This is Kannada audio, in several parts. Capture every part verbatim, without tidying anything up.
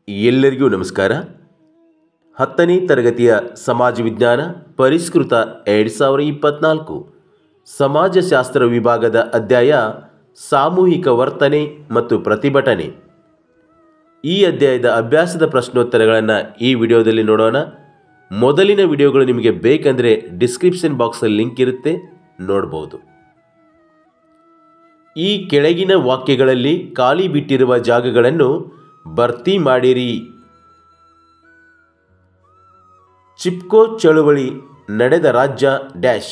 ಎಲ್ಲರಿಗೂ ನಮಸ್ಕಾರ. ಹತ್ತನೇ ತರಗತಿಯ ಸಮಾಜ ವಿಜ್ಞಾನ ಪರಿಷ್ಕೃತ ಎರಡು ಸಾವಿರ ಇಪ್ಪತ್ತ್ನಾಲ್ಕು ಸಮಾಜಶಾಸ್ತ್ರ ವಿಭಾಗದ ಅಧ್ಯಾಯ ಸಾಮೂಹಿಕ ವರ್ತನೆ ಮತ್ತು ಪ್ರತಿಭಟನೆ. ಈ ಅಧ್ಯಾಯದ ಅಭ್ಯಾಸದ ಪ್ರಶ್ನೋತ್ತರಗಳನ್ನು ಈ ವಿಡಿಯೋದಲ್ಲಿ ನೋಡೋಣ. ಮೊದಲಿನ ವಿಡಿಯೋಗಳು ನಿಮಗೆ ಬೇಕೆಂದರೆ ಡಿಸ್ಕ್ರಿಪ್ಷನ್ ಬಾಕ್ಸಲ್ಲಿ ಲಿಂಕ್ ಇರುತ್ತೆ, ನೋಡ್ಬೋದು. ಈ ಕೆಳಗಿನ ವಾಕ್ಯಗಳಲ್ಲಿ ಖಾಲಿ ಬಿಟ್ಟಿರುವ ಜಾಗಗಳನ್ನು ಭರ್ತಿ ಮಾಡಿರಿ. ಚಿಪ್ಕೋ ಚಳುವಳಿ ನಡೆದ ರಾಜ್ಯ ಡ್ಯಾಶ್.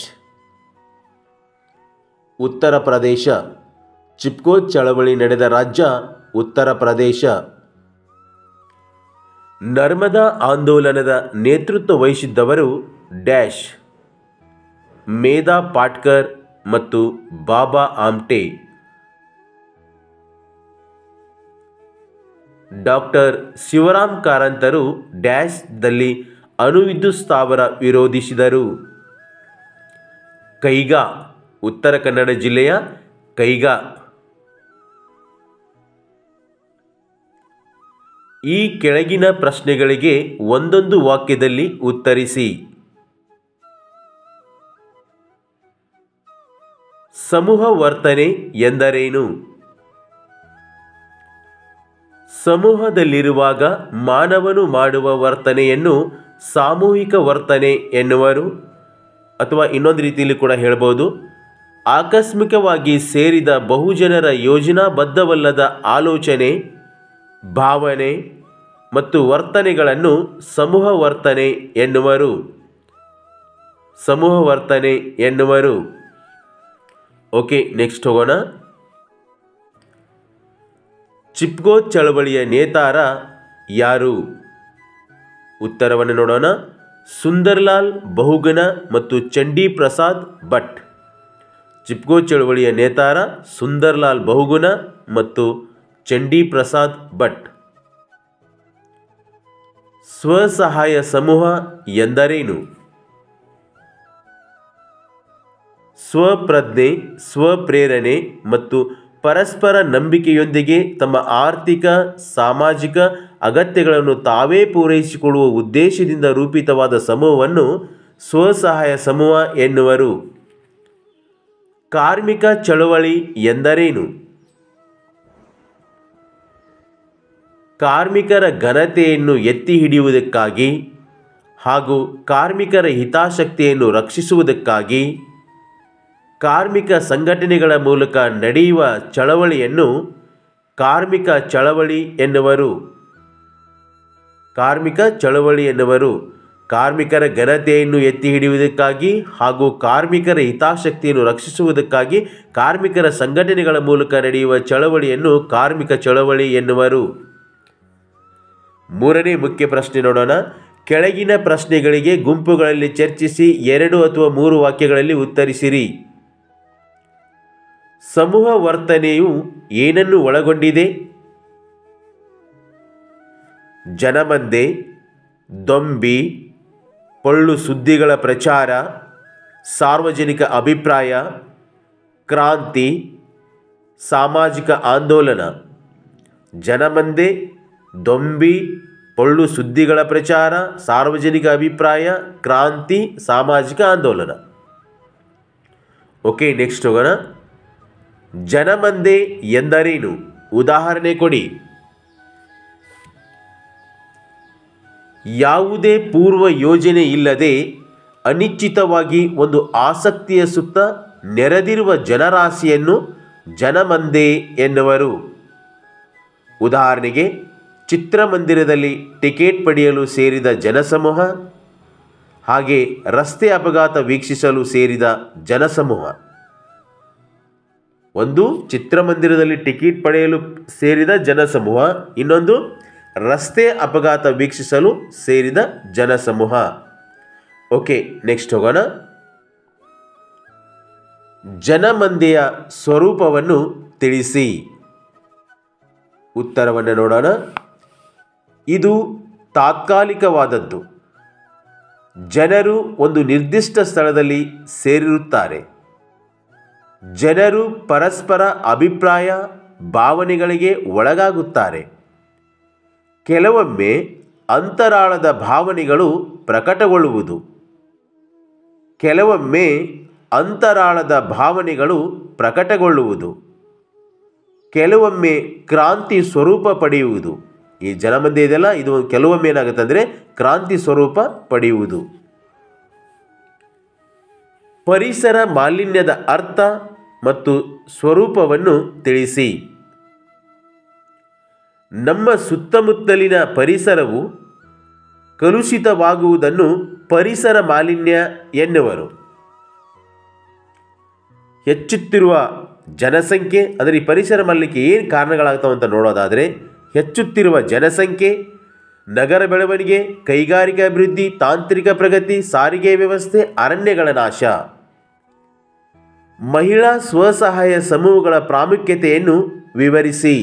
ಉತ್ತರ ಪ್ರದೇಶ. ಚಿಪ್ಕೋ ಚಳವಳಿ ನಡೆದ ರಾಜ್ಯ ಉತ್ತರ ಪ್ರದೇಶ. ನರ್ಮದಾ ಆಂದೋಲನದ ನೇತೃತ್ವ ವಹಿಸಿದ್ದವರು ಡ್ಯಾಶ್. ಮೇಧಾ ಪಾಟ್ಕರ್ ಮತ್ತು ಬಾಬಾ ಆಮ್ಟೆ. ಡಾಕ್ಟರ್ ಶಿವರಾಮ್ ಕಾರಂತರು ಡ್ಯಾಶ್ದಲ್ಲಿ ಅಣುವಿದ್ಯುತ್ ಸ್ಥಾವರ ವಿರೋಧಿಸಿದರು. ಕೈಗಾ. ಉತ್ತರ ಕನ್ನಡ ಜಿಲ್ಲೆಯ ಕೈಗಾ. ಈ ಕೆಳಗಿನ ಪ್ರಶ್ನೆಗಳಿಗೆ ಒಂದೊಂದು ವಾಕ್ಯದಲ್ಲಿ ಉತ್ತರಿಸಿ. ಸಮೂಹ ವರ್ತನೆ ಎಂದರೇನು? ಸಮೂಹದಲ್ಲಿರುವಾಗ ಮಾನವನು ಮಾಡುವ ವರ್ತನೆಯನ್ನು ಸಾಮೂಹಿಕ ವರ್ತನೆ ಎನ್ನುವರು. ಅಥವಾ ಇನ್ನೊಂದು ರೀತಿಯಲ್ಲಿ ಕೂಡ ಹೇಳ್ಬೋದು, ಆಕಸ್ಮಿಕವಾಗಿ ಸೇರಿದ ಬಹುಜನರ ಯೋಜನಾಬದ್ಧವಲ್ಲದ ಆಲೋಚನೆ, ಭಾವನೆ ಮತ್ತು ವರ್ತನೆಗಳನ್ನು ಸಮೂಹ ವರ್ತನೆ ಎನ್ನುವರು. ಸಮೂಹ ವರ್ತನೆ ಎನ್ನುವರು. ಓಕೆ, ನೆಕ್ಸ್ಟ್ ಹೋಗೋಣ. ಚಿಪ್ಕೋ ಚಳವಳಿಯ ನೇತಾರ ಯಾರು? ಉತ್ತರವನ್ನು ನೋಡೋಣ. ಸುಂದರ್ಲಾಲ್ ಬಹುಗುಣ ಮತ್ತು ಚಂಡೀ ಪ್ರಸಾದ್ ಭಟ್. ಚಿಪ್ಕೋ ಚಳವಳಿಯ ನೇತಾರ ಸುಂದರ್ಲಾಲ್ ಬಹುಗುಣ ಮತ್ತು ಚಂಡೀ ಪ್ರಸಾದ್ ಭಟ್. ಸ್ವಸಹಾಯ ಸಮೂಹ ಎಂದರೇನು? ಸ್ವಪ್ರಜ್ಞೆ, ಸ್ವಪ್ರೇರಣೆ ಮತ್ತು ಪರಸ್ಪರ ನಂಬಿಕೆಯೊಂದಿಗೆ ತಮ್ಮ ಆರ್ಥಿಕ, ಸಾಮಾಜಿಕ ಅಗತ್ಯಗಳನ್ನು ತಾವೇ ಪೂರೈಸಿಕೊಳ್ಳುವ ಉದ್ದೇಶದಿಂದ ರೂಪಿತವಾದ ಸಮೂಹವನ್ನು ಸ್ವಸಹಾಯ ಸಮೂಹ ಎನ್ನುವರು. ಕಾರ್ಮಿಕ ಚಳವಳಿ ಎಂದರೇನು? ಕಾರ್ಮಿಕರ ಘನತೆಯನ್ನು ಎತ್ತಿ ಹಿಡಿಯುವುದಕ್ಕಾಗಿ ಹಾಗೂ ಕಾರ್ಮಿಕರ ಹಿತಾಸಕ್ತಿಯನ್ನು ರಕ್ಷಿಸುವುದಕ್ಕಾಗಿ ಕಾರ್ಮಿಕ ಸಂಘಟನೆಗಳ ಮೂಲಕ ನಡೆಯುವ ಚಳವಳಿಯನ್ನು ಕಾರ್ಮಿಕ ಚಳವಳಿ ಎನ್ನುವರು. ಕಾರ್ಮಿಕ ಚಳವಳಿ ಎನ್ನುವರು. ಕಾರ್ಮಿಕರ ಘನತೆಯನ್ನು ಎತ್ತಿ ಹಿಡಿಯುವುದಕ್ಕಾಗಿ ಹಾಗೂ ಕಾರ್ಮಿಕರ ಹಿತಾಸಕ್ತಿಯನ್ನು ರಕ್ಷಿಸುವುದಕ್ಕಾಗಿ ಕಾರ್ಮಿಕರ ಸಂಘಟನೆಗಳ ಮೂಲಕ ನಡೆಯುವ ಚಳವಳಿಯನ್ನು ಕಾರ್ಮಿಕ ಚಳವಳಿ ಎನ್ನುವರು. ಮೂರನೇ ಮುಖ್ಯ ಪ್ರಶ್ನೆ ನೋಡೋಣ. ಕೆಳಗಿನ ಪ್ರಶ್ನೆಗಳಿಗೆ ಗುಂಪುಗಳಲ್ಲಿ ಚರ್ಚಿಸಿ ಎರಡು ಅಥವಾ ಮೂರು ವಾಕ್ಯಗಳಲ್ಲಿ ಉತ್ತರಿಸಿರಿ. ಸಮೂಹ ವರ್ತನೆಯು ಏನನ್ನು ಒಳಗೊಂಡಿದೆ? ಜನಮಂದೆ, ದೊಂಬಿ, ಪೊಳ್ಳು ಸುದ್ದಿಗಳ ಪ್ರಚಾರ, ಸಾರ್ವಜನಿಕ ಅಭಿಪ್ರಾಯ, ಕ್ರಾಂತಿ, ಸಾಮಾಜಿಕ ಆಂದೋಲನ. ಜನಮಂದೆ, ದೊಂಬಿ, ಪೊಳ್ಳು ಸುದ್ದಿಗಳ ಪ್ರಚಾರ, ಸಾರ್ವಜನಿಕ ಅಭಿಪ್ರಾಯ, ಕ್ರಾಂತಿ, ಸಾಮಾಜಿಕ ಆಂದೋಲನ. ಓಕೆ, ನೆಕ್ಸ್ಟ್ ಹೋಗೋಣ. ಜನಮಂದೆ ಎಂದರೇನು? ಉದಾಹರಣೆ ಕೊಡಿ. ಯಾವುದೇ ಪೂರ್ವ ಯೋಜನೆ ಇಲ್ಲದೆ ಅನಿಶ್ಚಿತವಾಗಿ ಒಂದು ಆಸಕ್ತಿಯ ಸುತ್ತ ನೆರೆದಿರುವ ಜನರಾಶಿಯನ್ನು ಜನಮಂದೆ ಎನ್ನುವರು. ಉದಾಹರಣೆಗೆ, ಚಿತ್ರಮಂದಿರದಲ್ಲಿ ಟಿಕೆಟ್ ಪಡೆಯಲು ಸೇರಿದ ಜನಸಮೂಹ, ಹಾಗೆ ರಸ್ತೆ ಅಪಘಾತ ವೀಕ್ಷಿಸಲು ಸೇರಿದ ಜನಸಮೂಹ. ಒಂದು ಚಿತ್ರಮಂದಿರದಲ್ಲಿ ಟಿಕೆಟ್ ಪಡೆಯಲು ಸೇರಿದ ಜನಸಮೂಹ, ಇನ್ನೊಂದು ರಸ್ತೆ ಅಪಘಾತ ವೀಕ್ಷಿಸಲು ಸೇರಿದ ಜನಸಮೂಹ. ಓಕೆ, ನೆಕ್ಸ್ಟ್ ಹೋಗೋಣ. ಜನಮಂದೆಯ ಸ್ವರೂಪವನ್ನು ತಿಳಿಸಿ. ಉತ್ತರವನ್ನು ನೋಡೋಣ. ಇದು ತಾತ್ಕಾಲಿಕವಾದದ್ದು. ಜನರು ಒಂದು ನಿರ್ದಿಷ್ಟ ಸ್ಥಳದಲ್ಲಿ ಸೇರಿರುತ್ತಾರೆ. ಜನರು ಪರಸ್ಪರ ಅಭಿಪ್ರಾಯ, ಭಾವನೆಗಳಿಗೆ ಒಳಗಾಗುತ್ತಾರೆ. ಕೆಲವೊಮ್ಮೆ ಅಂತರಾಳದ ಭಾವನೆಗಳು ಪ್ರಕಟಗೊಳ್ಳುವುದು. ಕೆಲವೊಮ್ಮೆ ಅಂತರಾಳದ ಭಾವನೆಗಳು ಪ್ರಕಟಗೊಳ್ಳುವುದು. ಕೆಲವೊಮ್ಮೆ ಕ್ರಾಂತಿ ಸ್ವರೂಪ ಪಡೆಯುವುದು. ಈ ಜನಮಧ್ಯೆ ಇದೆಲ್ಲ ಇದು ಕೆಲವೊಮ್ಮೆ ಏನಾಗುತ್ತೆ ಅಂದರೆ ಕ್ರಾಂತಿ ಸ್ವರೂಪ ಪಡೆಯುವುದು. ಪರಿಸರ ಮಾಲಿನ್ಯದ ಅರ್ಥ ಮತ್ತು ಸ್ವರೂಪವನ್ನು ತಿಳಿಸಿ. ನಮ್ಮ ಸುತ್ತಮುತ್ತಲಿನ ಪರಿಸರವು ಕಲುಷಿತವಾಗುವುದನ್ನು ಪರಿಸರ ಮಾಲಿನ್ಯ ಎನ್ನುವರು. ಹೆಚ್ಚುತ್ತಿರುವ ಜನಸಂಖ್ಯೆ, ಅಂದರೆ ಈ ಪರಿಸರ ಮಾಲಿನ್ಯಕ್ಕೆ ಏನು ಕಾರಣಗಳಾಗ್ತಾವೆ ಅಂತ ನೋಡೋದಾದರೆ, ಹೆಚ್ಚುತ್ತಿರುವ ಜನಸಂಖ್ಯೆ, ನಗರ ಬೆಳವಣಿಗೆ, ಕೈಗಾರಿಕಾ ಅಭಿವೃದ್ಧಿ, ತಾಂತ್ರಿಕ ಪ್ರಗತಿ, ಸಾರಿಗೆ ವ್ಯವಸ್ಥೆ, ಅರಣ್ಯಗಳ ನಾಶ. ಮಹಿಳಾ ಸ್ವಸಹಾಯ ಸಮೂಹಗಳ ಪ್ರಾಮುಖ್ಯತೆಯನ್ನು ವಿವರಿಸಿ.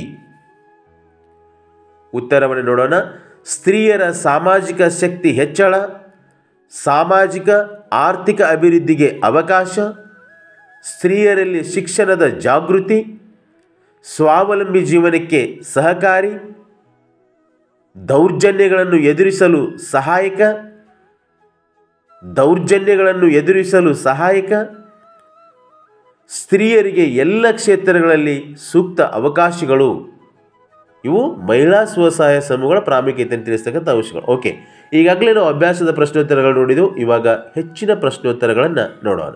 ಉತ್ತರವನ್ನು ನೋಡೋಣ. ಸ್ತ್ರೀಯರ ಸಾಮಾಜಿಕ ಶಕ್ತಿ ಹೆಚ್ಚಳ, ಸಾಮಾಜಿಕ ಆರ್ಥಿಕ ಅಭಿವೃದ್ಧಿಗೆ ಅವಕಾಶ, ಸ್ತ್ರೀಯರಲ್ಲಿ ಶಿಕ್ಷಣದ ಜಾಗೃತಿ, ಸ್ವಾವಲಂಬಿ ಜೀವನಕ್ಕೆ ಸಹಕಾರಿ, ದೌರ್ಜನ್ಯಗಳನ್ನು ಎದುರಿಸಲು ಸಹಾಯಕ ದೌರ್ಜನ್ಯಗಳನ್ನು ಎದುರಿಸಲು ಸಹಾಯಕ ಸ್ತ್ರೀಯರಿಗೆ ಎಲ್ಲ ಕ್ಷೇತ್ರಗಳಲ್ಲಿ ಸೂಕ್ತ ಅವಕಾಶಗಳು. ಇವು ಮಹಿಳಾ ಸ್ವಸಹಾಯ ಸಮೂಹಗಳ ಪ್ರಾಮುಖ್ಯತೆಯನ್ನು ತಿಳಿಸ್ತಕ್ಕಂಥ ಅಂಶಗಳು. ಓಕೆ, ಈಗಾಗಲೇ ನಾವು ಅಭ್ಯಾಸದ ಪ್ರಶ್ನೋತ್ತರಗಳು ನೋಡಿದೆವು. ಇವಾಗ ಹೆಚ್ಚಿನ ಪ್ರಶ್ನೋತ್ತರಗಳನ್ನು ನೋಡೋಣ.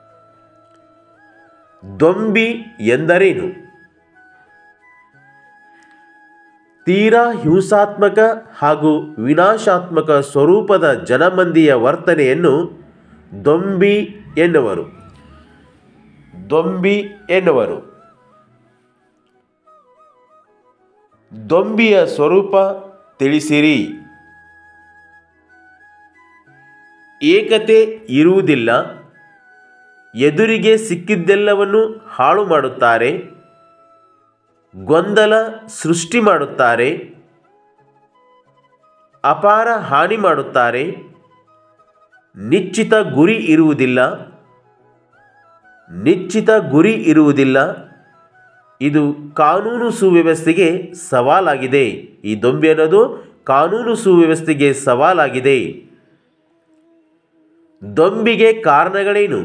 ದೊಂಬಿ ಎಂದರೇನು? ತೀರಾ ಹಿಂಸಾತ್ಮಕ ಹಾಗೂ ವಿನಾಶಾತ್ಮಕ ಸ್ವರೂಪದ ಜನಮಂದಿಯ ವರ್ತನೆಯನ್ನು ದೊಂಬಿ ಎನ್ನುವರು. ದೊಂಬಿ ಎನ್ನುವರು. ದೊಂಬಿಯ ಸ್ವರೂಪ ತಿಳಿಸಿರಿ. ಏಕತೆ ಇರುವುದಿಲ್ಲ. ಎದುರಿಗೆ ಸಿಕ್ಕಿದ್ದೆಲ್ಲವನ್ನು ಹಾಳು ಮಾಡುತ್ತಾರೆ. ಗೊಂದಲ ಸೃಷ್ಟಿ ಮಾಡುತ್ತಾರೆ. ಅಪಾರ ಹಾನಿ ಮಾಡುತ್ತಾರೆ. ನಿಶ್ಚಿತ ಗುರಿ ಇರುವುದಿಲ್ಲ. ನಿಶ್ಚಿತ ಗುರಿ ಇರುವುದಿಲ್ಲ. ಇದು ಕಾನೂನು ಸುವ್ಯವಸ್ಥೆಗೆ ಸವಾಲಾಗಿದೆ. ಈ ದೊಂಬಿ ಅನ್ನೋದು ಕಾನೂನು ಸುವ್ಯವಸ್ಥೆಗೆ ಸವಾಲಾಗಿದೆ. ದೊಂಬಿಗೆ ಕಾರಣಗಳೇನು?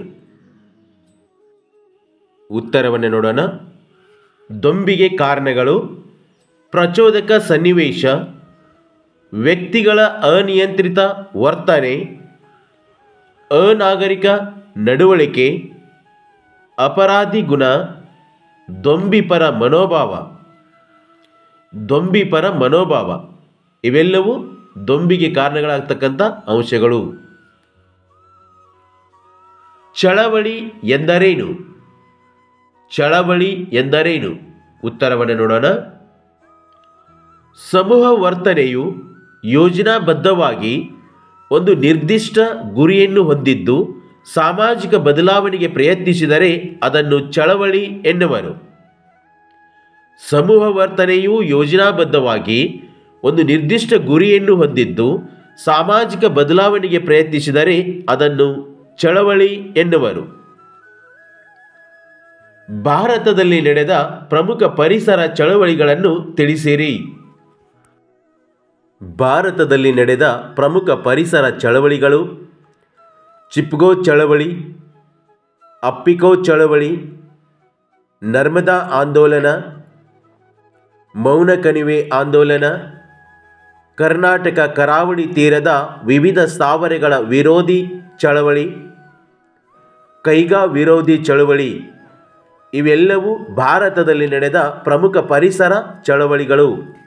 ಉತ್ತರವನ್ನು ನೋಡೋಣ. ದೊಂಬಿಗೆ ಕಾರಣಗಳು: ಪ್ರಚೋದಕ ಸನ್ನಿವೇಶ, ವ್ಯಕ್ತಿಗಳ ಅನಿಯಂತ್ರಿತ ವರ್ತನೆ, ಅನಾಗರಿಕ ನಡವಳಿಕೆ, ಅಪರಾಧಿ ಗುಣ, ದೊಂಬಿಪರ ಮನೋಭಾವ. ದೊಂಬಿಪರ ಮನೋಭಾವ ಇವೆಲ್ಲವೂ ದೊಂಬಿಗೆ ಕಾರಣಗಳಾಗ್ತಕ್ಕಂಥ ಅಂಶಗಳು. ಚಳವಳಿ ಎಂದರೇನು? ಚಳವಳಿ ಎಂದರೇನು? ಉತ್ತರವನ್ನು ನೋಡೋಣ. ಸಮೂಹ ವರ್ತನೆಯು ಯೋಜನಾಬದ್ಧವಾಗಿ ಒಂದು ನಿರ್ದಿಷ್ಟ ಗುರಿಯನ್ನು ಹೊಂದಿದ್ದು ಸಾಮಾಜಿಕ ಬದಲಾವಣೆಗೆ ಪ್ರಯತ್ನಿಸಿದರೆ ಅದನ್ನು ಚಳವಳಿ ಎನ್ನುವರು. ಸಮೂಹ ವರ್ತನೆಯು ಯೋಜನಾಬದ್ಧವಾಗಿ ಒಂದು ನಿರ್ದಿಷ್ಟ ಗುರಿಯನ್ನು ಹೊಂದಿದ್ದು ಸಾಮಾಜಿಕ ಬದಲಾವಣೆಗೆ ಪ್ರಯತ್ನಿಸಿದರೆ ಅದನ್ನು ಚಳವಳಿ ಎನ್ನುವರು. ಭಾರತದಲ್ಲಿ ನಡೆದ ಪ್ರಮುಖ ಪರಿಸರ ಚಳವಳಿಗಳನ್ನು ತಿಳಿಸಿರಿ. ಭಾರತದಲ್ಲಿ ನಡೆದ ಪ್ರಮುಖ ಪರಿಸರ ಚಳವಳಿಗಳು: ಚಿಪ್ಕೋ ಚಳವಳಿ, ಅಪ್ಪಿಕೋ ಚಳವಳಿ, ನರ್ಮದಾ ಆಂದೋಲನ, ಮೌನ ಕಣಿವೆ ಆಂದೋಲನ, ಕರ್ನಾಟಕ ಕರಾವಳಿ ತೀರದ ವಿವಿಧ ಸ್ಥಾವರಗಳ ವಿರೋಧಿ ಚಳವಳಿ, ಕೈಗಾ ವಿರೋಧಿ ಚಳವಳಿ. ಇವೆಲ್ಲವೂ ಭಾರತದಲ್ಲಿ ನಡೆದ ಪ್ರಮುಖ ಪರಿಸರ ಚಳವಳಿಗಳು.